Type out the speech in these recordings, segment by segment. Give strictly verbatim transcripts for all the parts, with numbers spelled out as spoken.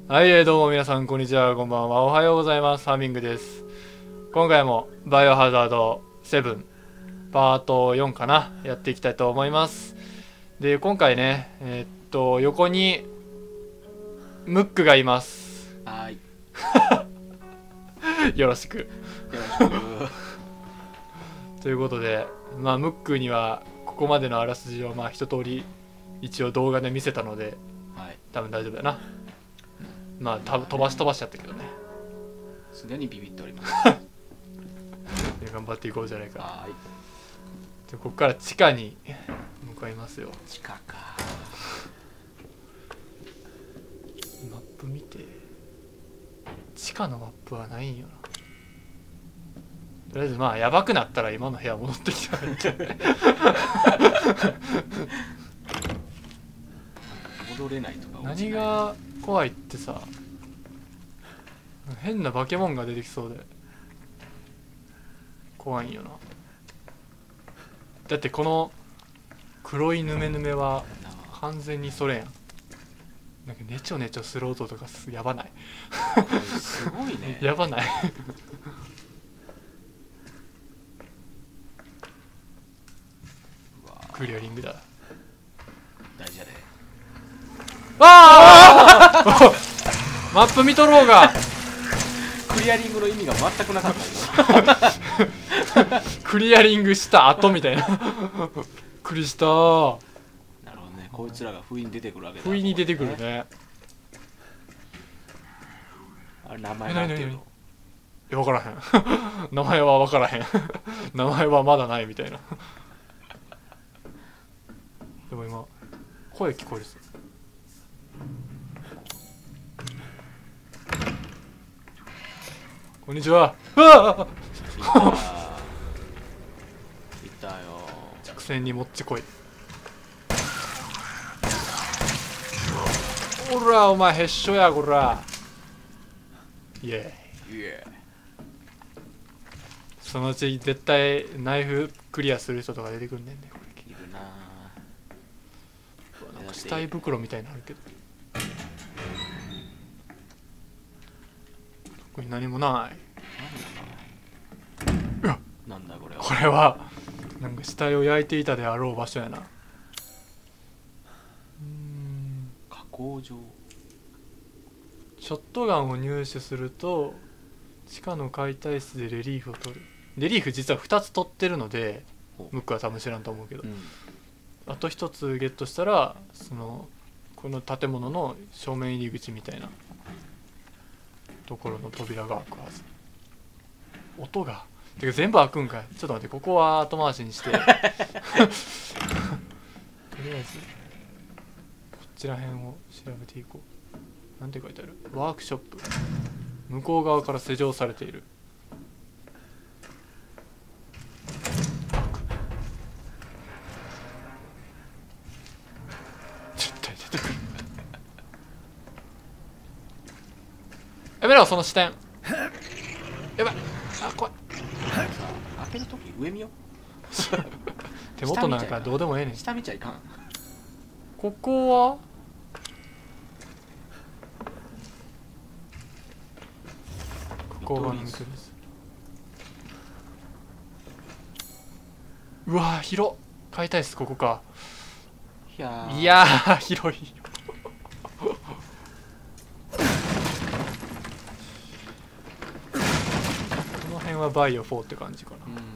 はい、えーどうも皆さん、こんにちは、こんばんは、おはようございます。ハーミングです。今回も、バイオハザードセブン、パートよんかな、やっていきたいと思います。で、今回ね、えーっと、横に、ムックがいます。 はーい。 よろしく。 よろしく。 ということで、まあ、ムックには、ここまでのあらすじを、まあ、一通り、一応動画で見せたので、 はい。 多分大丈夫だな。まあ、た飛ばし飛ばしちゃったけどね。 すでにビビっております。 で頑張っていこうじゃないか。 はーい。 でここから地下に向かいますよ。 地下か。 マップ見て。地下のマップはないんよな。とりあえずまあやばくなったら今の部屋戻ってきたらいいんじゃない。 戻れないとか。 何が怖いってさ、変な化け物が出てきそうで怖いんよな。だってこの黒いヌメヌメは完全にそれやん。なんかネチョネチョする音とかすやばない。 すごいね。 やばない。 うわクリアリングだ。 大事やで。 ああマップ見とろうが。 クリアリングの意味が全くなかったクリアリングした後みたいな。クリしたー。 なるほどね。こいつらが不意に出てくるわけだ。 不意に出てくるね。 あれ名前なんていうの？ いや分からへん。名前は分からへん。名前はまだないみたいな。でも今声聞こえるっす。こんにちは。うわあいたよ。 着線にもっちこい。おらお前へっしょやこら。イエーイ。 イエそのうち絶対ナイフクリアする人とか出てくんねんね。これーイ。いるなぁ。 なんか死体袋みたいなのあるけど、これ何もない。うわなんだこれは。 これはなんか死体を焼いていたであろう場所やな。うーん加工場。 ショットガンを入手すると地下の解体室でレリーフを取る。レリーフ実はふたつ取ってるので、ムックは多分知らんと思うけど、 うん。 あとひとつゲットしたらそのこの建物の正面入り口みたいなところの扉が開くはず。音がてか全部開くんかい。ちょっと待って、ここは後回しにして。とりあえずこっちら辺を調べていこう。なんて書いてある？ワークショップ。向こう側から施錠されている。絶対出てくる。やめろその視点。やばい。あ怖い。 開けるとき上見よ。 手元なんかどうでもええねん。 下見ちゃいかん。 ここはここが抜けです。うわー広っ。解体室ここか。 いやーいやー広い。この辺はバイオフォーって感じかな。 うん。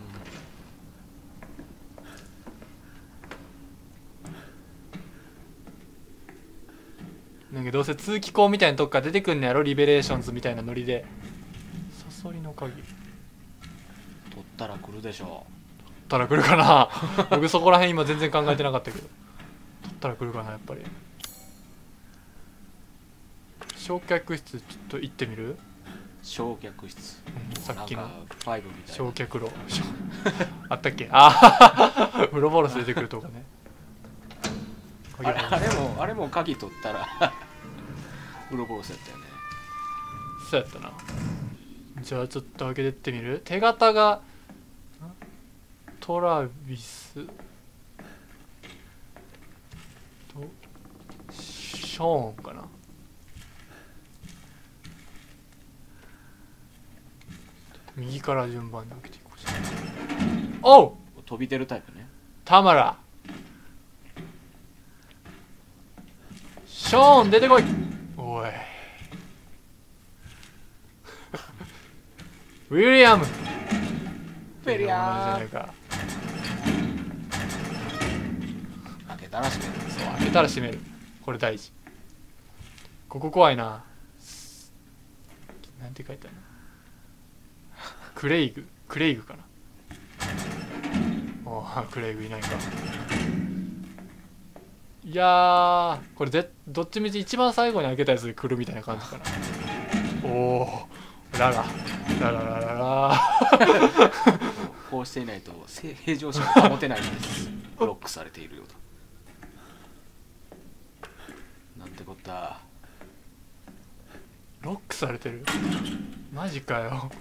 なんかどうせ通気口みたいなとこから出てくんねやろ。リベレーションズみたいなノリで。サソリの鍵取ったら来るでしょ取ったら来るかな。僕そこら辺今全然考えてなかったけど、取ったら来るかなやっぱり。焼却室ちょっと行ってみる？ う。焼却室。 うんさっきのなんかファイブみたいな。 焼却炉あったっけ。あウロボロス出てくるとかね。 あれあれもあれも鍵取ったらウロボロスやったよね。 そうやったな。じゃあちょっと開けてってみる？手形がトラビスとショーンかな。 右から順番に開けていこう。おう、 飛び出るタイプね。 タマラ、ショーン出てこい。おいウィリアム、 フェリアー。 じゃないか。 開けたら閉める。 そう、開けたら閉める。これ大事。ここ怖いな。なんて書いてあるの。クレイグ、クレイグかな。おー、クレイグいないか。いやー、これぜどっちみち一番最後に開けたやつで来るみたいな感じかな。おお、ラララララララこうしていないと平常心が保てないんです。ロックされているようだ。なんてこった。 ロックされてる。マジかよ。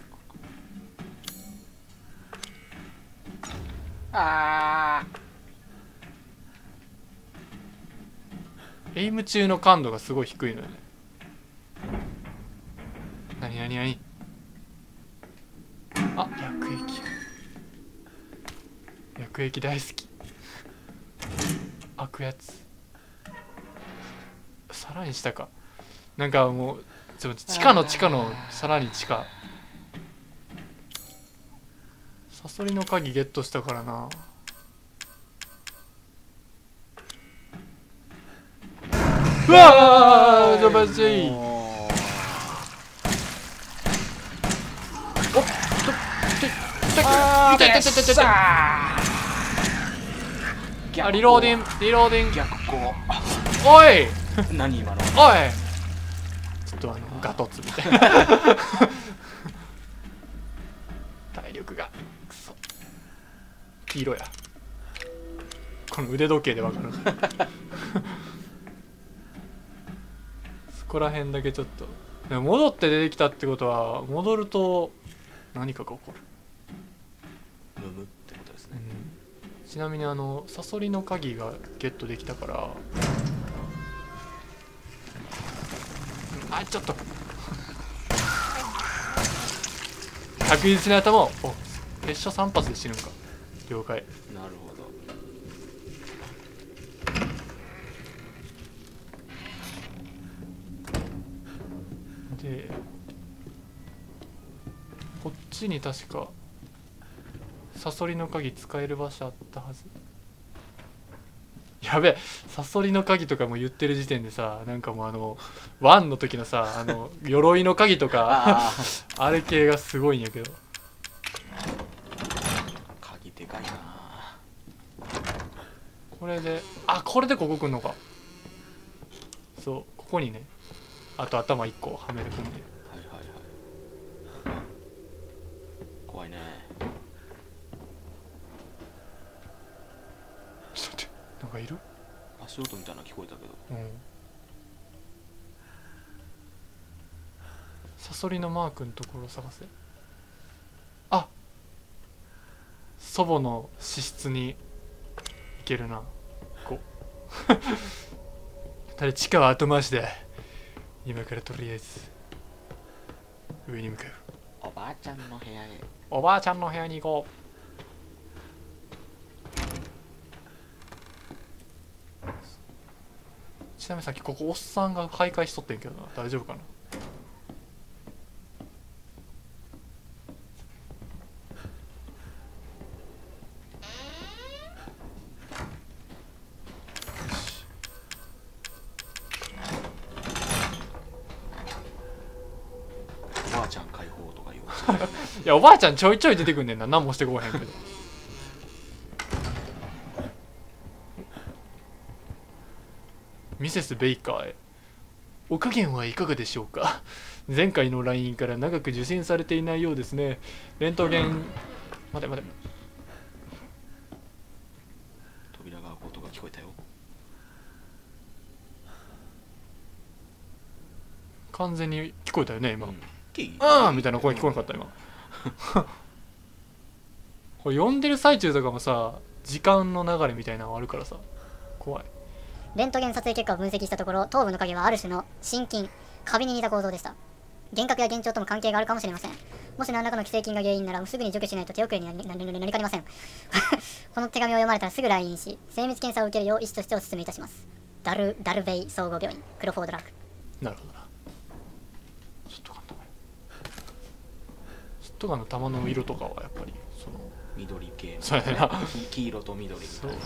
あエイム中の感度がすごい低いのよね。なになになに。あ、薬液。薬液大好き。開くやつ。さらに下か。なんかもうちょっと地下の地下のさらに地下。サソリの鍵ゲットしたからな。うわー、ジョバジー。おっと、 あ痛い痛い痛い痛い痛い痛い。あ、リローディング、リローディング。 逆光。 おい何今の。 おい、ちょっとあのガトツみたいな体力がくそ。黄色や。この腕時計でわかるそこら辺だけちょっと。でも戻って出てきたってことは戻ると何かが起こる。 ムムってことですね。 うん、ちなみにあのサソリの鍵がゲットできたから、あ、ちょっと確実に頭を、お、列車さん発で死ぬんか。了解。 なるほど。 でこっちに確かサソリの鍵使える場所あったはず。やべえ、サソリの鍵とかも言ってる時点でさ、なんかもうあのワンの時のさ、あの鎧の鍵とかあ, あれ系がすごいんやけど。 鍵でかいな。 これで、あ、これでここ来んのか。そう、ここにね、あと頭いっこはめる込んで。 はいはいはい。怖いね。 ちょっと待って、なんかいる？ 足音みたいなの聞こえたけど。 うん。サソリのマークのところを探せ。あ、祖母の寝室に行けるな。こうただ地下は後回しだ。今からとりあえず上に向かう。 おばあちゃんの部屋へ。 おばあちゃんの部屋に行こう。ちなみにさっきここおっさんが徘徊しとってんけどな、大丈夫かな。 おばあちゃん解放とか言う。 いや、おばあちゃんちょいちょい出てくんねんな。何もしてこうへんけど。ミセス・ベイカーへ。お加減はいかがでしょうか。前回の ライン から長く受信されていないようですね。レントゲン、待て待て。 扉が開く音が聞こえたよ。 完全に聞こえたよね今。 うん、 ああみたいな声聞こえなかった今これ読んでる最中とかもさ、時間の流れみたいなのあるからさ怖い。 レントゲン撮影結果を分析したところ、頭部の影はある種の心筋、カビに似た構造でした。 幻覚や幻聴とも関係があるかもしれません。もし何らかの寄生菌が原因ならすぐに除去しないと手遅れになりなりなりかねません。この手紙を読まれたらすぐ ライン し、精密検査を受けるよう医師としてお勧めいたします。ダル、ダルベイ総合病院、クロフォードラック。 なるほどな。ショットガンのショットガンの弾の色とかはやっぱりその緑系、 そうやねな。 黄色と緑みたいなね。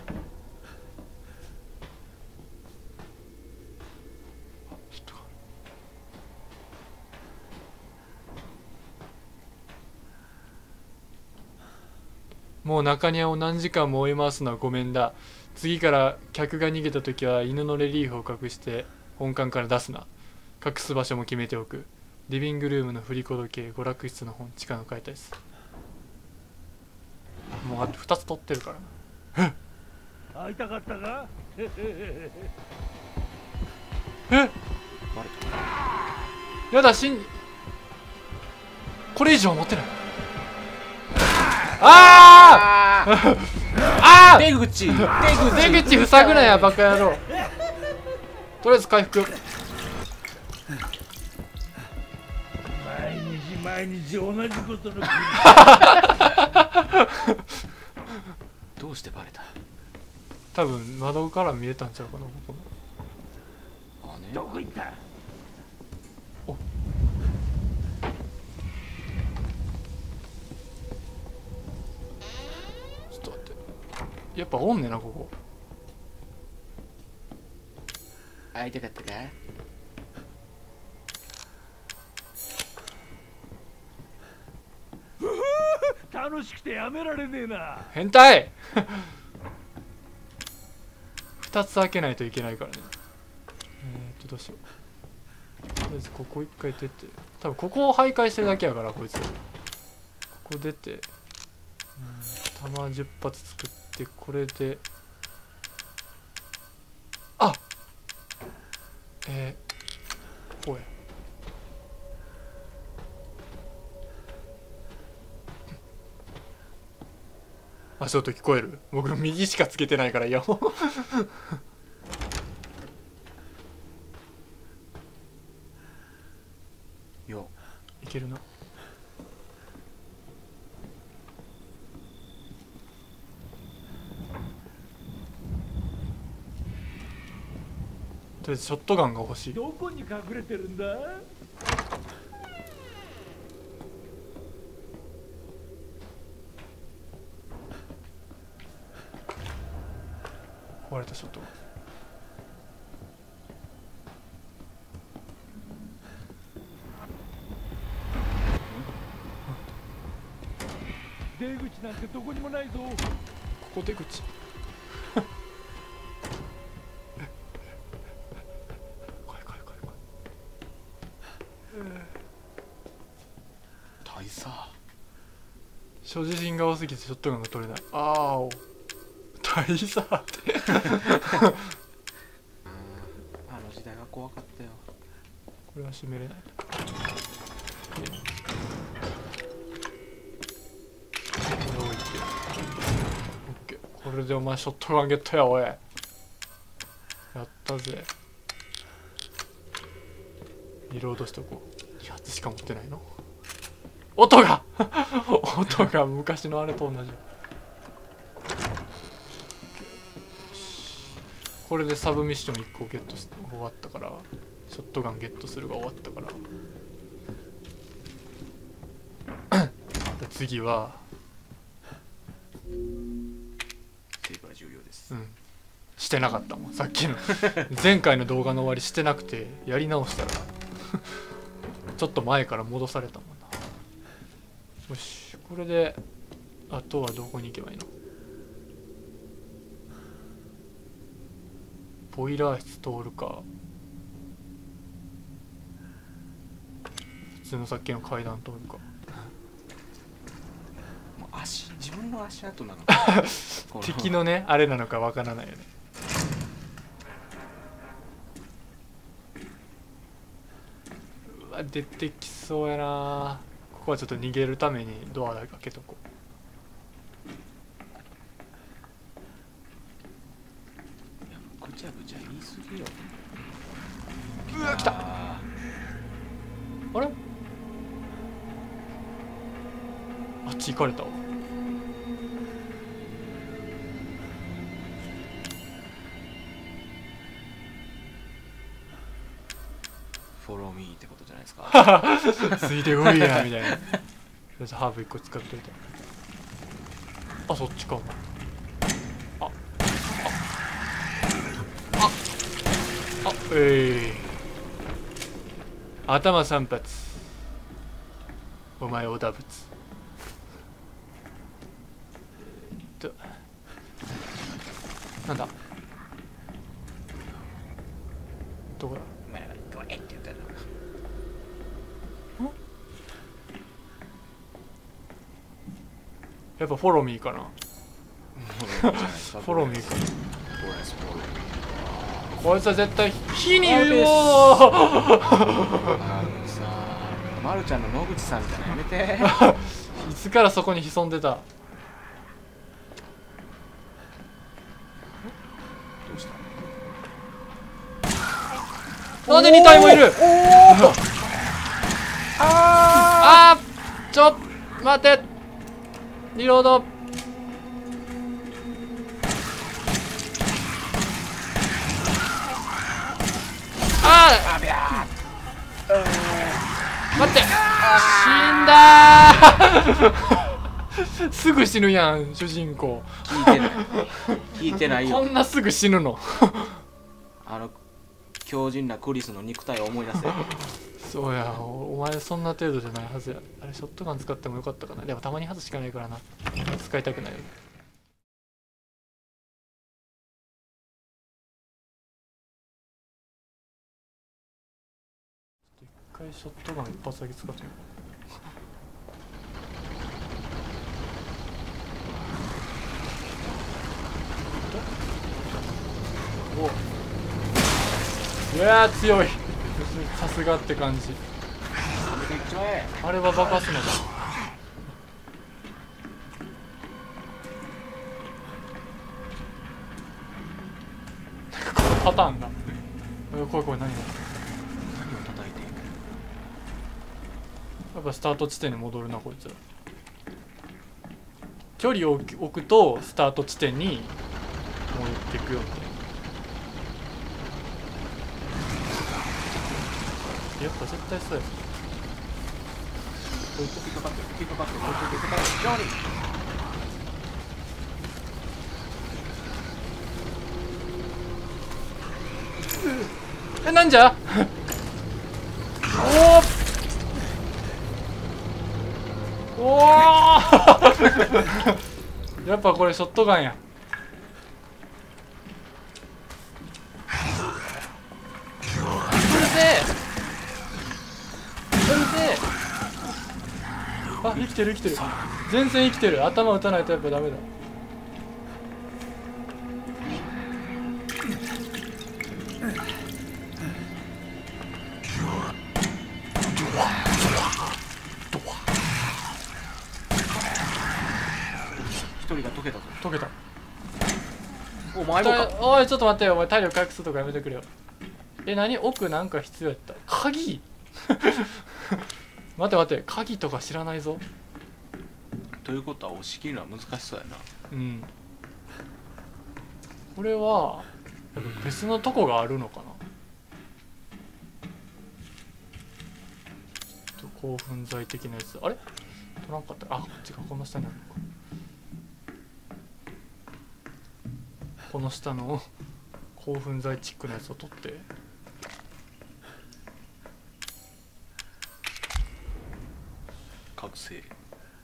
もう中庭を何時間も追い回すのはごめんだ。次から客が逃げた時は犬のレリーフを隠して本館から出すな。隠す場所も決めておく。リビングルームの振り子時計、娯楽室の本、地下の解体です。もうあとふたつ取ってるからな。 会いたかったか？ えバレた。 やだ、しんこれ以上持ってない。あーあー出口出口出口塞ぐなやバカ野郎。とりあえず回復。 毎日毎日同じことの繰りどうしてバレた？ 多分窓から見えたんちゃうかな。ここあね。 どこ行った？ おちょっと待って、やっぱおんねんなここ。 会いたかったか？ 楽しくてやめられねえな。 変態ふたつ開けないといけないからね。えー、っとどうしよう。とりあえずここ一回出て、多分ここを徘徊してるだけやからこいつ。ここ出て、うん、弾じゅっ発作ってこれで、あえー、こうや。足音聞こえる？僕右しかつけてないからイヤホンよいけるな。とりあえずショットガンが欲しい。 どこに隠れてるんだ？ 壊れたショットガン。 出口なんてどこにもないぞ。 ここ出口怖い怖い怖い怖い。 大佐。 所持品が多すぎてショットガンが取れない。ああお大佐ってあの時代は怖かったよ。 これは閉めれない。これ置いてオッケー。これでお前ショットガンゲットやおい。やったぜ。リロードしとこう。に発しか持ってないの。音が音が昔のあれと同じ。これでサブミッションいっこゲットして終わったから、ショットガンゲットするが終わったから次はセーブは重要です。 うんしてなかったもんさっきの前回の動画の終わりしてなくて、やり直したらちょっと前から戻されたもんな。よし、これであとはどこに行けばいいの？ボイラー室通るか、普通のさっきの階段通るか。 もう足、自分の足跡なのか敵のねあれなのかわからないよね。うわ出てきそうやな。ここはちょっと逃げるためにドアだけ開けとこう。 ぐちゃぐちゃ言い過ぎよ。 うわ来た。 あれ、あっち行かれたわ。 フォローミーってことじゃないですか。 ついてこいやみたいな。とりあえずハーブいっこ使っといて。あ、そっちか。ああああえい、頭三発。お前おだぶつと、なんだどこだ。 お前らどれって言ったらやっぱフォローミーかな。フォローミーか。こいつは絶対火に言おう。 あのさ、まるちゃんの野口さんみたいなのやめて。 いつからそこに潜んでた。 どうした？ なんでに体もいる。 ああー、ちょっ待って、リロード。ああびゃー、待って、死んだー。すぐ死ぬやん主人公。 聞いてない聞いてないこよ。 んなすぐ死ぬの。 あの強靭なクリスの肉体を思い出せ。 そうや、おお前そんな程度じゃないはずや。あれショットガン使ってもよかったかな。でもたまに外しかないからな、使いたくないよ。一回ショットガン一発だけ使ってみよう。お、いやー強い。さすがって感じ。あれは爆発すのだ。このパターンが。え、怖い怖い、何が。 何を叩いていく。 やっぱスタート地点に戻るなこいつら。距離を置くとスタート地点に戻っていくよみたいな。やっぱ絶対そうや。 引っかかってる引っかかってる引っかかってるジョニー。え、なんじゃ。おおおー。やっぱこれショットガンや。あ、生きてる生きてる。全然生きてる。頭打たないとやっぱダメだ。 一人が溶けたぞ。 溶けた。 お前もか。 おいちょっと待ってよ、お前体力回復するとかやめてくれよ。え、何、奥なんか必要やった。鍵。待って待って、鍵とか知らないぞ。 ということは押し切るのは難しそうやな。 うん、これは別のとこがあるのかな。興奮剤的なやつ、あれ取らんかった。あ、こっちか、この下にあるのか。この下の興奮剤チックなやつを取って、 覚醒。 ちょ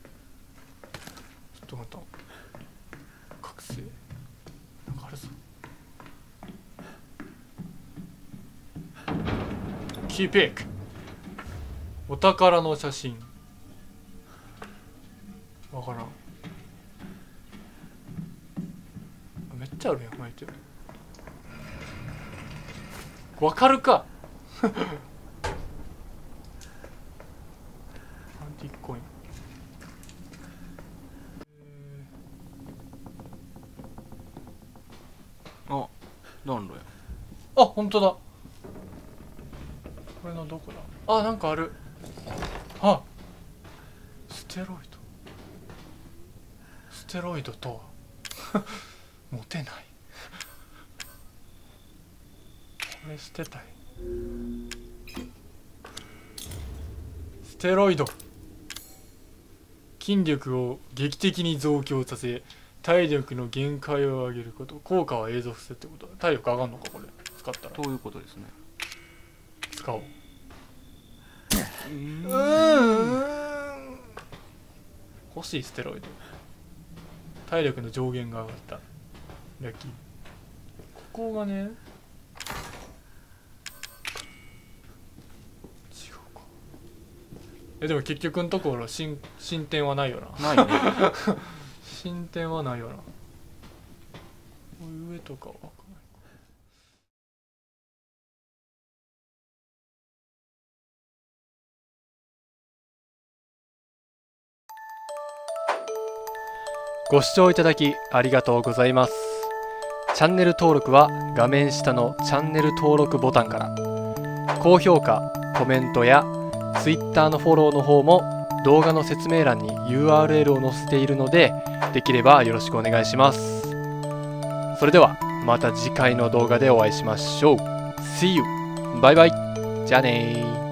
っと待った、覚醒なんかあるぞ。キーピック、お宝の写真。わからん。めっちゃあるやん、巻いてる。わかるか。アンティークコイン。 あ、暖炉や。 あ、本当だ。これのどこだ。あ、なんかある。 あ、ステロイドステロイドとはモテない。これ捨てたい。ステロイド、筋力を劇的に増強させ体力の限界を上げること。効果は永続性ってことだ。体力上がんのかこれ使ったら。 ということですね。 使おう。 うーんうーん、欲しい。ステロイド、体力の上限が上がった。ラッキー。ここがね、違うか。えでも結局のところ進進展はないよな。 ないね。 進展はないよな。上とかは分かんない。ご視聴いただきありがとうございます。チャンネル登録は画面下のチャンネル登録ボタンから、高評価、コメントや Twitter のフォローの方も動画の説明欄に ユーアールエル を載せているので、できればよろしくお願いします。それではまた次回の動画でお会いしましょう。See you! バイバイ。じゃあねー。